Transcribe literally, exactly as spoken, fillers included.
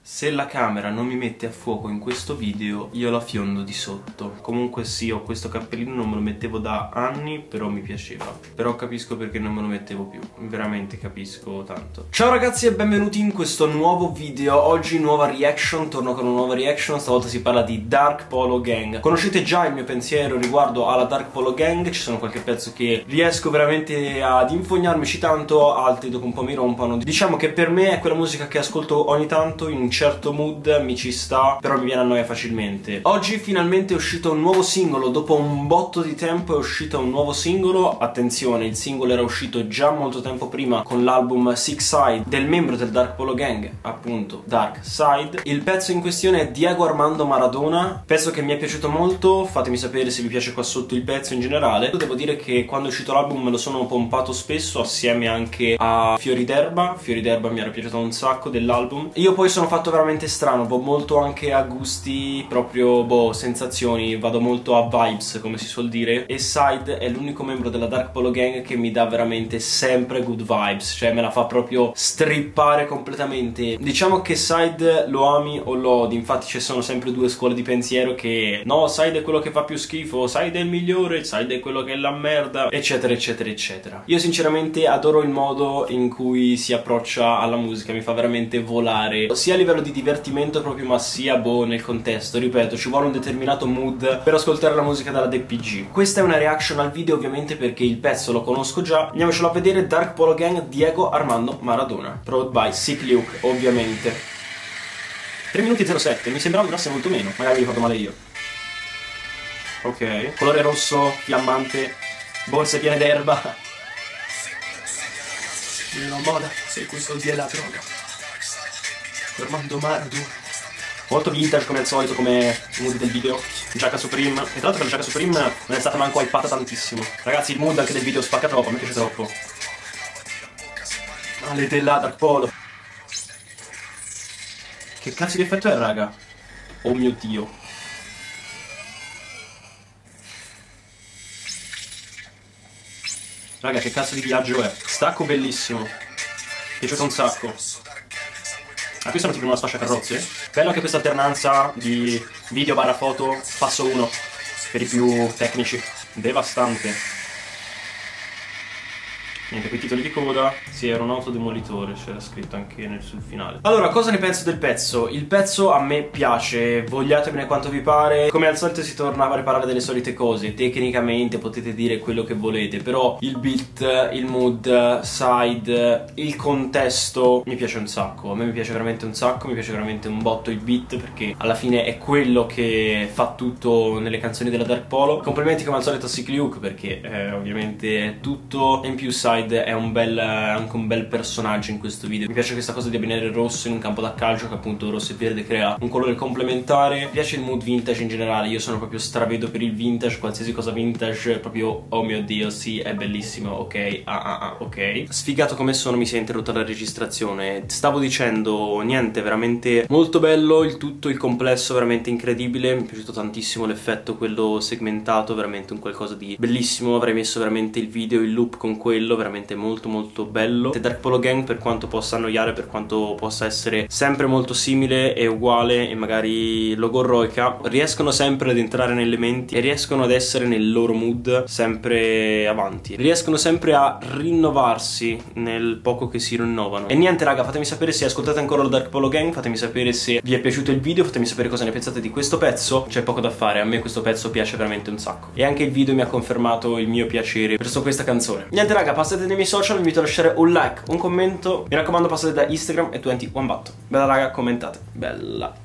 Se la camera non mi mette a fuoco in questo video, io la fiondo di sotto. Comunque sì, ho questo cappellino, non me lo mettevo da anni, però mi piaceva. Però capisco perché non me lo mettevo più. Veramente capisco tanto. Ciao ragazzi e benvenuti in questo nuovo video. Oggi nuova reaction, torno con una nuova reaction. Stavolta si parla di Dark Polo Gang. Conoscete già il mio pensiero riguardo alla Dark Polo Gang. Ci sono qualche pezzo che riesco veramente ad infognarmici tanto, altri dopo un po' mi rompono. Diciamo che per me è quella musica che ascolto ogni tanto in un certo mood, mi ci sta, però mi viene a noia facilmente. Oggi finalmente è uscito un nuovo singolo, dopo un botto di tempo è uscito un nuovo singolo. Attenzione, il singolo era uscito già molto tempo prima con l'album Six Side del membro del Dark Polo Gang, appunto Dark Side. Il pezzo in questione è Diego Armando Maradona, pezzo che mi è piaciuto molto. Fatemi sapere se vi piace qua sotto il pezzo in generale. Devo dire che quando è uscito l'album me lo sono pompato spesso assieme anche a Fiori d'Erba. Fiori d'Erba mi era piaciuto un sacco dell'album. Io poi sono fatto veramente strano, vado molto anche a gusti, proprio boh, sensazioni, vado molto a vibes come si suol dire, e Side è l'unico membro della Dark Polo Gang che mi dà veramente sempre good vibes, cioè me la fa proprio strippare completamente. Diciamo che Side lo ami o lo odi, infatti ci sono sempre due scuole di pensiero che no, Side è quello che fa più schifo, Side è il migliore, Side è quello che è la merda, eccetera eccetera eccetera. Io sinceramente adoro il modo in cui si approccia alla musica, mi fa veramente volare, sia a livello di divertimento proprio, ma sia boh nel contesto. Ripeto, ci vuole un determinato mood per ascoltare la musica dalla D P G. Questa è una reaction al video ovviamente perché il pezzo lo conosco già. Andiamocelo a vedere. Dark Polo Gang, Diego Armando Maradona, Proud by Sick Luke ovviamente. tre minuti e zero sette, mi sembrava durasse molto meno, magari mi ricordo male io. Ok, colore rosso, fiammante, borse piene d'erba. La moda, se questo dia la droga. Armando Maradona. Molto vintage come al solito, come i mood del video. Giacca Supreme. E tra l'altro la giacca Supreme non è stata manco hypata tantissimo. Ragazzi, il mood anche del video spacca troppo, mi piace troppo. Ah, le della Dark Polo. Che cazzo di effetto è, raga? Oh mio dio. Raga, che cazzo di viaggio è? Stacco bellissimo. Mi è piaciuto un sacco. Ah, qui sono tipo una sfascia carrozze. Bello anche questa alternanza di video barra foto, passo uno, per i più tecnici. Devastante. Niente, quei titoli di coda. Sì, era un autodemolitore, c'era scritto anche nel, sul finale. Allora, cosa ne penso del pezzo? Il pezzo a me piace, vogliatemene quanto vi pare. Come al solito si torna a riparare delle solite cose. Tecnicamente potete dire quello che volete, però il beat, il mood, side, il contesto mi piace un sacco. A me mi piace veramente un sacco, mi piace veramente un botto il beat, perché alla fine è quello che fa tutto nelle canzoni della Dark Polo. Complimenti come al solito a Sick Luke, perché eh, ovviamente è tutto, e in più side è un bel, anche un bel personaggio in questo video. Mi piace questa cosa di abbinare il rosso in un campo da calcio, che appunto rosso e verde crea un colore complementare. Mi piace il mood vintage in generale, io sono proprio stravedo per il vintage, qualsiasi cosa vintage, proprio oh mio dio, sì, è bellissimo, ok, ah ah ah, ok. Sfigato come sono, mi si è interrotta la registrazione. Stavo dicendo, niente, veramente molto bello il tutto, il complesso veramente incredibile. Mi è piaciuto tantissimo l'effetto, quello segmentato, veramente un qualcosa di bellissimo. Avrei messo veramente il video in loop con quello, veramente molto molto bello. The Dark Polo Gang, per quanto possa annoiare, per quanto possa essere sempre molto simile e uguale e magari logorroica, riescono sempre ad entrare nelle menti e riescono ad essere nel loro mood sempre avanti, riescono sempre a rinnovarsi nel poco che si rinnovano. E niente raga, fatemi sapere se ascoltate ancora la Dark Polo Gang, fatemi sapere se vi è piaciuto il video, fatemi sapere cosa ne pensate di questo pezzo. C'è poco da fare, a me questo pezzo piace veramente un sacco e anche il video mi ha confermato il mio piacere verso questa canzone. Niente raga, passate nei miei social, vi invito a lasciare un like, un commento, mi raccomando passate da Instagram e ventuno Button. Bella raga, commentate, bella.